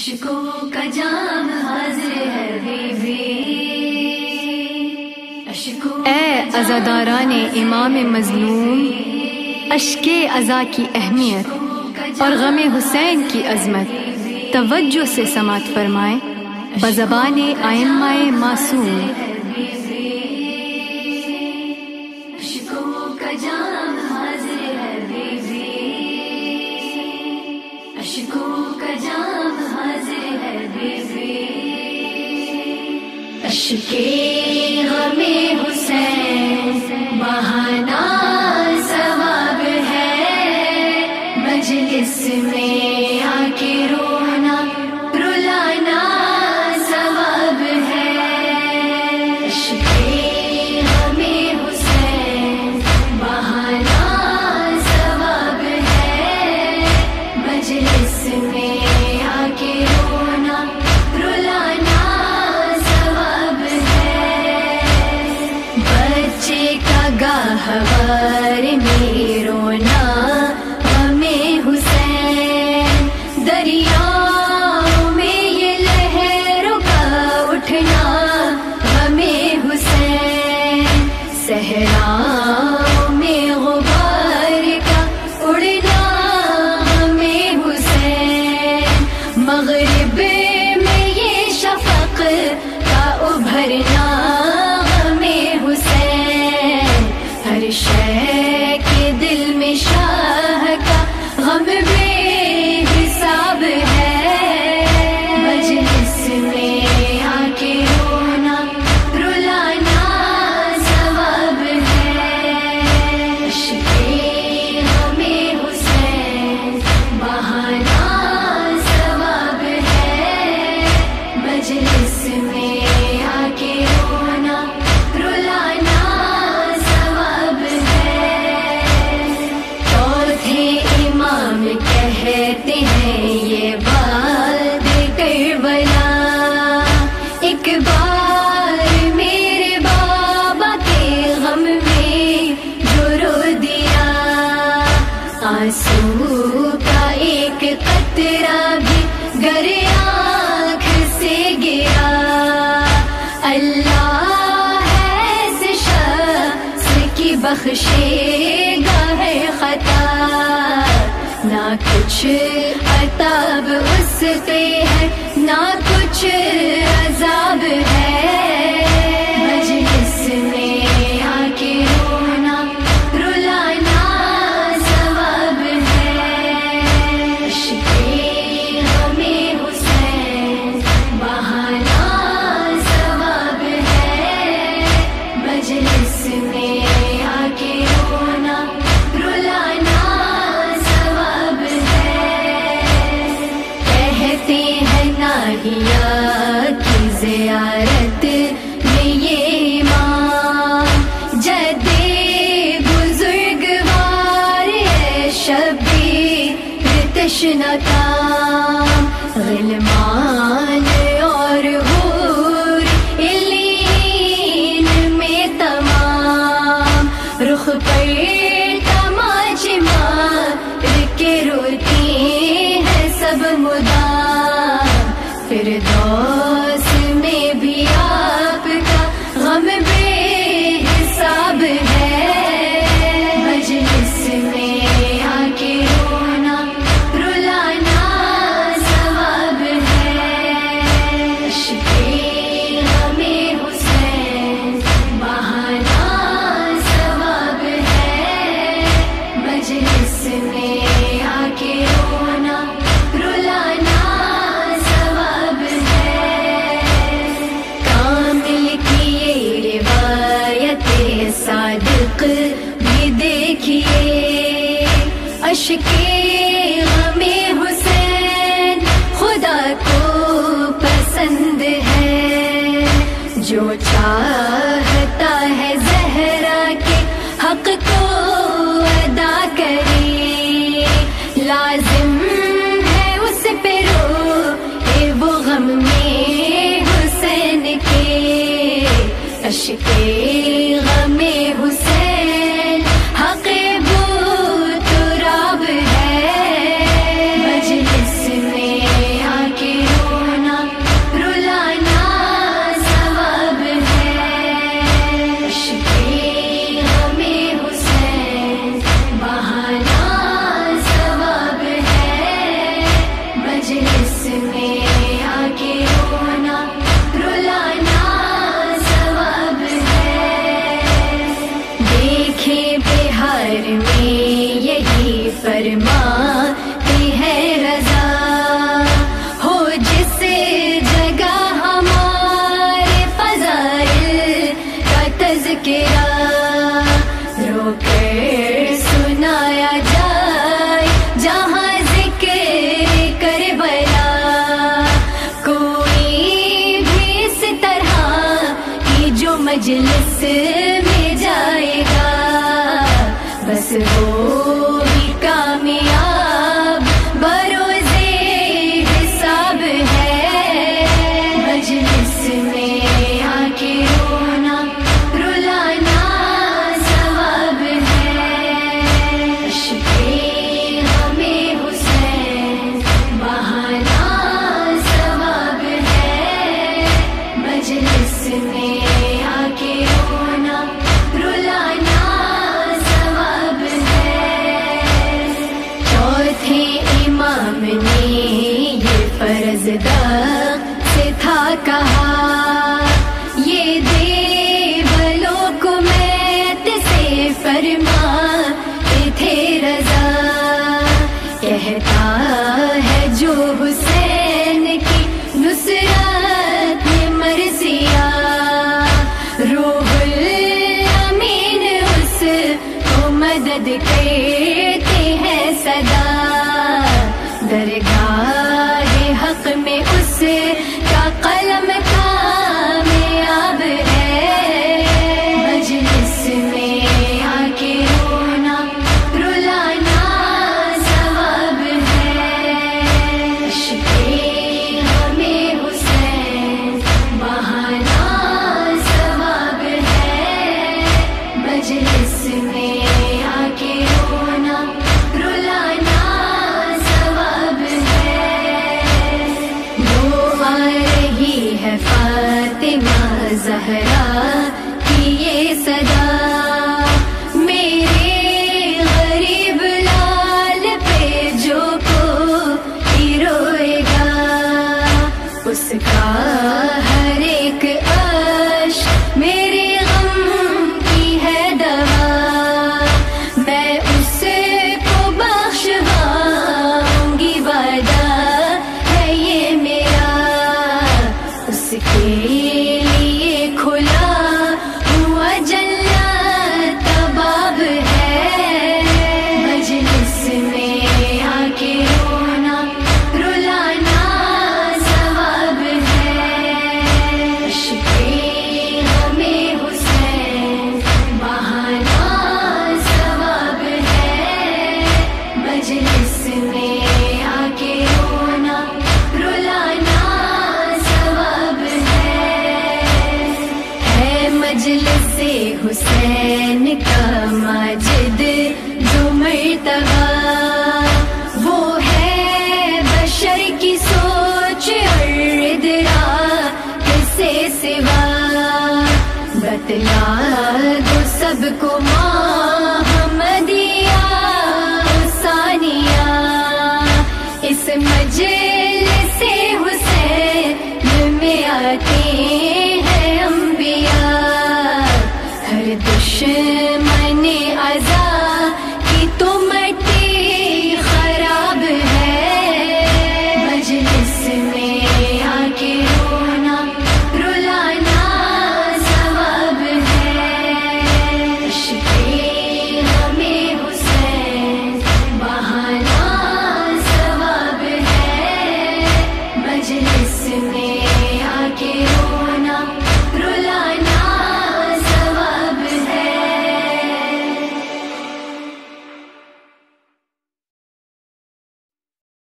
اشکوں کا جام حاضر ہے بیوی، اے عزاداران امام مظلوم، اشک عزا کی اہمیت اور غم حسین کی عظمت توجہ سے سماعت فرمائیں بزبان ائمہ معصوم۔ اشکوں کا جام حاضر ہے بیوی، اشکوں کا جام حاضر ہے بیوی، اشکے غم حسین بہانا ثواب ہے، مجلس میں آ کے رونا رلانا ثواب ہے، اشکے غم حسین بہانا ثواب ہے، مجلس میں آ کے رونا رلانا ثواب ہے، بچے کا گاہوار میں رونا غم حسین، دریاؤں میں یہ لہروں کا اٹھنا غم حسین، صحراؤں میں غبار کا اڑنا غم حسین، مغرب میں یہ شفق کا ابھرنا غم حسین، ہر شے کے دل میں شاہ کا غم بے حساب ہے، مجلس میں آ کے رونا رلانا ثواب ہے، اشکے غم حسین بہانا ثواب ہے، مجلس میں آ کے رونا رلانا ثواب ہے، چوتھے امام کہتے ہیں یہ بات کربلا، ایک بار میرے بابا کے غم میں جو رو دیا، آنسو کا ایک قطرہ بھی گر آنکھ سے گرا، اللہ ایسے شخص کی بخشے گا ہے خطا، نہ کچھ عتاب اس پہ ہے نہ کچھ عذاب ہے، مجلس میں آ کے رونا رلانا ثواب ہے، اشکے غم حسین بہانا ثواب ہے، مجلس میں آ کے رونا رلانا ثواب ہے، کہتے ہیں ناہیا کی زیارت میں یہ امام جد بزرگوار ہے، شبیر تشنہ کام، غلمان اور حور علیین میں تمام، رخ پر تماچے مار کے روتی ہیں سب مدام، فردوس میں بھی آپ کا غم بے حساب ہے، مجلس میں آ کے رونا رلانا ثواب ہے، اشکے غم حسین بہانا ثواب ہے، مجلس میں آ کے رونا رلانا ثواب ہے، کامل کی یہ روایت صادق بھی دیکھیے، اشکے غم حسین خدا کو پسند ہے، جو چاہتا ہے زہرا کے حق کو ادا کرے، لازم ہے اس پہ رو وہ غم میں حسین کے، اشکے غم حسین حق بو تراب ہے، ازدق سے تھا کہا یہ دیولوں کو میت سے فرماتے تھے رضا کہتا ہے جو حسین کی نصرت میں مرثیہ روح الامین اس کو مدد کرتے ہیں صدا درگاہ حق میں اس کا قلم کامیاب ہے مجلس میں آ کے رونا رلانا ثواب ہے عشقِ ہمیں حسین بہانا ثواب ہے مجلس میں آ کے رونا رلانا ہے فاطمہ زہرا کی یہ صدا میرے غریب لال پہ جو کوئی روئے گا اس کا ہر ایک عشق میرے غم کی ہے دوا میں اس کو بخشواؤں گی وعدہ ہے یہ میرا اس کے لیے کھلا ہوا جنت کا باب ہے مجلس میں آ کے رونا رلانا ثواب ہے عشقِ ہمیں حسین بہانا ثواب ہے مجلس میں آ کے رونا رلانا مجلس حسین کا ماجد جو مرتبہ وہ ہے بشر کی سوچ اور ادراک سے سوا بتلا دو سب کو محمدیہ ثانیہ اس مجلس حسین میں آتے ہیں انبیاء ہر دشمن